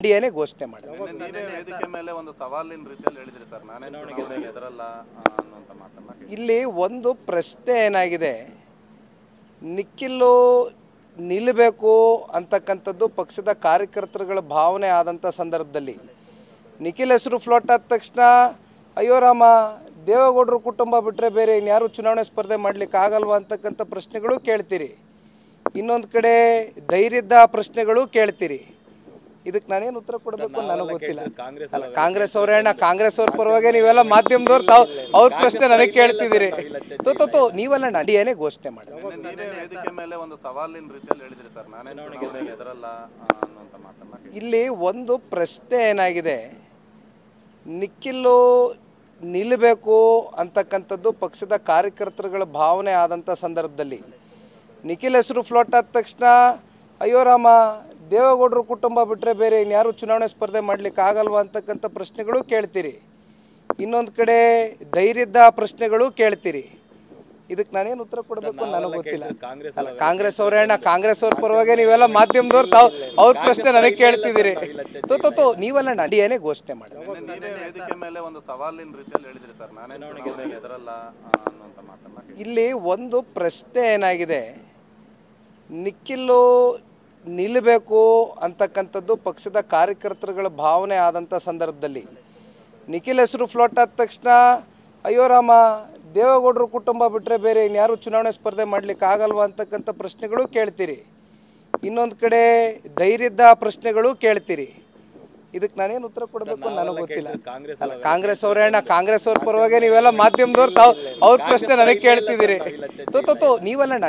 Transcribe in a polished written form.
ಡಿಎನೇ ಘೋಷಣೆ ಮಾಡಿದೆ. ನೀವೇ ವೇದಿಕೆ ಮೇಲೆ ಒಂದು ಸವಾಲಿನ ರೀತಿಯಲ್ಲಿ ಹೇಳಿದ್ರಿ ಸರ್, ನಾನೇ ಚುನಾವಣೆಗೆ ಎದುರಲ್ಲ ಅನ್ನುವಂತ ಮಾತನ್ನ. ಇಲ್ಲಿ ಒಂದು ಪ್ರಶ್ನೆ ಏನಾಗಿದೆ, ನಿಖಿಲು ನಿಲ್ಲಬೇಕು ಅಂತಕ್ಕಂಥದ್ದು ಪಕ್ಷದ ಕಾರ್ಯಕರ್ತರುಗಳ ಭಾವನೆ ಆದಂಥ ಸಂದರ್ಭದಲ್ಲಿ ನಿಖಿಲ್ ಹೆಸರು ಫ್ಲೋಟ್ ಆದ ತಕ್ಷಣ ಅಯ್ಯೋ ರಾಮ ದೇವೇಗೌಡರು ಕುಟುಂಬ ಬಿಟ್ಟರೆ ಬೇರೆ ಇನ್ಯಾರು ಚುನಾವಣೆ ಸ್ಪರ್ಧೆ ಮಾಡ್ಲಿಕ್ಕೆ ಆಗಲ್ವಾ ಅಂತಕ್ಕಂಥ ಪ್ರಶ್ನೆಗಳು ಕೇಳ್ತೀರಿ. ಇನ್ನೊಂದು ಕಡೆ ಧೈರ್ಯದ ಪ್ರಶ್ನೆಗಳು ಕೇಳ್ತೀರಿ. ಇದಕ್ಕೆ ನಾನೇನು ಉತ್ತರ ಕೊಡಬೇಕು ನನಗೆ ಗೊತ್ತಿಲ್ಲ. ಅಲ್ಲ, ಕಾಂಗ್ರೆಸ್ ಅವರೇ ಅಣ್ಣ, ಕಾಂಗ್ರೆಸ್ ಅವ್ರ ಪರವಾಗಿ ನೀವೆಲ್ಲ ಮಾಧ್ಯಮದವ್ರು ತಾವು ಅವ್ರ ಪ್ರಶ್ನೆ ನನಗೆ ಕೇಳ್ತಿದ್ದೀರಿ. ನೀವಲ್ಲ ಡಿಎನೇ ಘೋಷಣೆ ಮಾಡಿದೆ. ನೀವೇ ವೇದಿಕೆ ಮೇಲೆ ಒಂದು ಸವಾಲಿನ ರೀತಿಯಲ್ಲಿ ಹೇಳಿದ್ರಿ ಸರ್, ನಾನೇ ಚುನಾವಣೆಗೆ ಎದುರಲ್ಲ ಅನ್ನುವಂತ ಮಾತನ್ನ. ಇಲ್ಲಿ ಒಂದು ಪ್ರಶ್ನೆ ಏನಾಗಿದೆ, ನಿಖಿಲು ನಿಲ್ಲಬೇಕು ಅಂತಕ್ಕಂಥದ್ದು ಪಕ್ಷದ ಕಾರ್ಯಕರ್ತರುಗಳ ಭಾವನೆ ಆದಂಥ ಸಂದರ್ಭದಲ್ಲಿ ನಿಖಿಲ್ ಹೆಸರು ಫ್ಲೋಟ್ ಆದ ತಕ್ಷಣ ಅಯ್ಯೋ ರಾಮ ದೇವೇಗೌಡರು ಕುಟುಂಬ ಬಿಟ್ಟರೆ ಬೇರೆ ಇನ್ಯಾರು ಚುನಾವಣೆ ಸ್ಪರ್ಧೆ ಮಾಡ್ಲಿಕ್ಕೆ ಆಗಲ್ವಾ ಅಂತಕ್ಕಂಥ ಪ್ರಶ್ನೆಗಳು ಕೇಳ್ತೀರಿ. ಇನ್ನೊಂದು ಕಡೆ ಧೈರ್ಯದ ಪ್ರಶ್ನೆಗಳು ಕೇಳ್ತೀರಿ. ಇದಕ್ಕೆ ನಾನೇನು ಉತ್ತರ ಕೊಡಬೇಕು ನನಗೆ ಗೊತ್ತಿಲ್ಲ. ಅಲ್ಲ, ಕಾಂಗ್ರೆಸ್ ಅವರೇ ಅಣ್ಣ, ಕಾಂಗ್ರೆಸ್ ಅವ್ರ ಪರವಾಗಿ ನೀವೆಲ್ಲ ಮಾಧ್ಯಮದವ್ರು ತಾವು ಅವ್ರ ಪ್ರಶ್ನೆ ನನಗೆ ಕೇಳ್ತಿದ್ದೀರಿ. ನೀವಲ್ಲ ಡಿಎನೇ ಘೋಷಣೆ ಮಾಡಿದೆ. ನೀವೇ ವೇದಿಕೆ ಮೇಲೆ ಒಂದು ಸವಾಲಿನ ರೀತಿಯಲ್ಲಿ ಹೇಳಿದ್ರಿ ಸರ್, ನಾನೇ ಚುನಾವಣೆಗೆ ಎದುರಲ್ಲ ಅನ್ನುವಂತ ಮಾತನ್ನ. ಇಲ್ಲಿ ಒಂದು ಪ್ರಶ್ನೆ ಏನಾಗಿದೆ, ನಿಖಿಲು ನಿಲ್ಲಬೇಕು ಅಂತಕ್ಕಂಥದ್ದು ಪಕ್ಷದ ಕಾರ್ಯಕರ್ತರುಗಳ ಭಾವನೆ ಆದಂಥ ಸಂದರ್ಭದಲ್ಲಿ ನಿಖಿಲ್ ಹೆಸರು ಫ್ಲೋಟ್ ಆದ ತಕ್ಷಣ ಅಯ್ಯೋ ರಾಮ ದೇವೇಗೌಡರು ಕುಟುಂಬ ಬಿಟ್ಟರೆ ಬೇರೆ ಇನ್ಯಾರು ಚುನಾವಣೆ ಸ್ಪರ್ಧೆ ಮಾಡ್ಲಿಕ್ಕೆ ಆಗಲ್ವಾ ಅಂತಕ್ಕಂಥ ಪ್ರಶ್ನೆಗಳು ಕೇಳ್ತೀರಿ. ಇನ್ನೊಂದು ಕಡೆ ಧೈರ್ಯದ ಪ್ರಶ್ನೆಗಳು ಕೇಳ್ತೀರಿ. ಇದಕ್ಕೆ ನಾನೇನು ಉತ್ತರ ಕೊಡಬೇಕು ನನಗೆ ಗೊತ್ತಿಲ್ಲ. ಅಲ್ಲ, ಕಾಂಗ್ರೆಸ್ ಅವರೇ ಅಣ್ಣ, ಕಾಂಗ್ರೆಸ್ ಅವ್ರ ಪರವಾಗಿ ನೀವೆಲ್ಲ ಮಾಧ್ಯಮದವ್ರು ತಾವು ಅವ್ರ ಪ್ರಶ್ನೆ ನನಗೆ ಕೇಳ್ತಿದ್ದೀರಿ. ನೀವಲ್ಲ